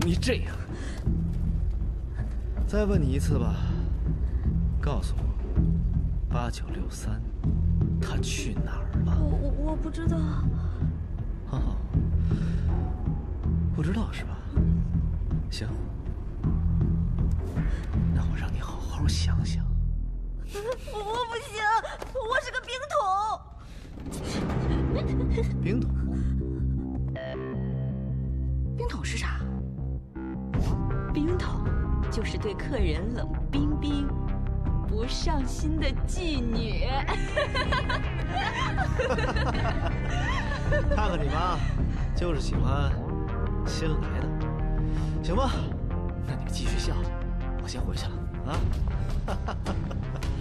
易这样。再问你一次吧，告诉我，8963，他去哪儿了？ 我不知道。 哦，不知道是吧？行，那我让你好好想想。 我不行，我是个冰桶。 冰桶？ 冰桶是啥？ 冰桶就是对客人冷冰冰、不上心的妓女。 看看你妈，就是喜欢新来的。行吧，那你们继续笑，我先回去了啊。